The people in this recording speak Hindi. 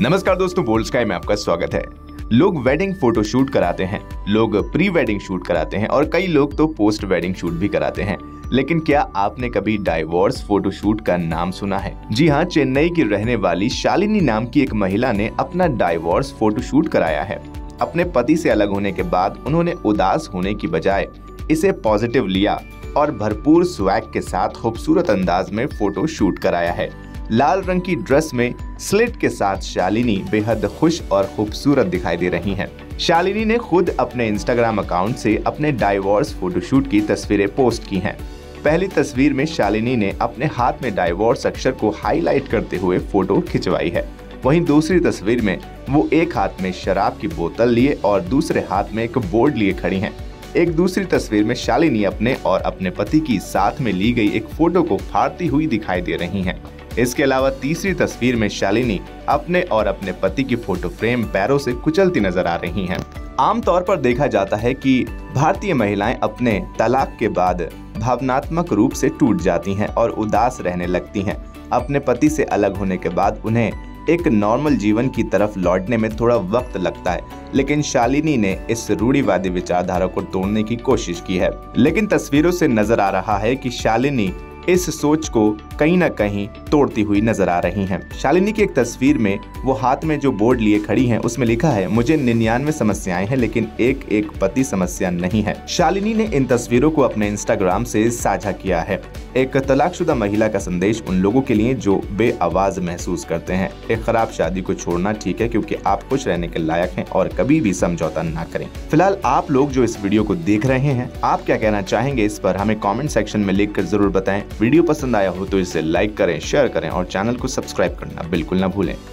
नमस्कार दोस्तों, बोल्ड स्काई में आपका स्वागत है। लोग वेडिंग फोटो शूट कराते हैं, लोग प्री वेडिंग शूट कराते हैं और कई लोग तो पोस्ट वेडिंग शूट भी कराते हैं। लेकिन क्या आपने कभी डाइवोर्स फोटो शूट का नाम सुना है? जी हाँ, चेन्नई की रहने वाली शालिनी नाम की एक महिला ने अपना डाइवोर्स फोटो शूट कराया है। अपने पति से अलग होने के बाद उन्होंने उदास होने की बजाय इसे पॉजिटिव लिया और भरपूर स्वैग के साथ खूबसूरत अंदाज में फोटो शूट कराया है। लाल रंग की ड्रेस में स्लिट के साथ शालिनी बेहद खुश और खूबसूरत दिखाई दे रही हैं। शालिनी ने खुद अपने इंस्टाग्राम अकाउंट से अपने डाइवोर्स फोटोशूट की तस्वीरें पोस्ट की हैं। पहली तस्वीर में शालिनी ने अपने हाथ में डाइवोर्स अक्षर को हाईलाइट करते हुए फोटो खिंचवाई है। वहीं दूसरी तस्वीर में वो एक हाथ में शराब की बोतल लिए और दूसरे हाथ में एक बोर्ड लिए खड़ी हैं। एक दूसरी तस्वीर में शालिनी अपने और अपने पति की साथ में ली गई एक फोटो को फाड़ती हुई दिखाई दे रही हैं। इसके अलावा तीसरी तस्वीर में शालिनी अपने और अपने पति की फोटो फ्रेम पैरों से कुचलती नजर आ रही हैं। आमतौर पर देखा जाता है कि भारतीय महिलाएं अपने तलाक के बाद भावनात्मक रूप से टूट जाती हैं और उदास रहने लगती हैं। अपने पति से अलग होने के बाद उन्हें एक नॉर्मल जीवन की तरफ लौटने में थोड़ा वक्त लगता है, लेकिन शालिनी ने इस रूढ़िवादी विचारधारा को तोड़ने की कोशिश की है। लेकिन तस्वीरों से नजर आ रहा है कि शालिनी इस सोच को कहीं न कहीं तोड़ती हुई नजर आ रही हैं। शालिनी की एक तस्वीर में वो हाथ में जो बोर्ड लिए खड़ी हैं, उसमें लिखा है, मुझे 99 समस्याएं हैं लेकिन एक पति समस्या नहीं है। शालिनी ने इन तस्वीरों को अपने इंस्टाग्राम से साझा किया है। एक तलाकशुदा महिला का संदेश उन लोगों के लिए जो बेआवाज महसूस करते हैं। एक खराब शादी को छोड़ना ठीक है क्योंकि आप खुश रहने के लायक हैं और कभी भी समझौता ना करें। फिलहाल आप लोग जो इस वीडियो को देख रहे हैं, आप क्या कहना चाहेंगे इस पर हमें कमेंट सेक्शन में लिखकर जरूर बताएं। वीडियो पसंद आया हो तो इसे लाइक करें, शेयर करें और चैनल को सब्सक्राइब करना बिल्कुल ना भूलें।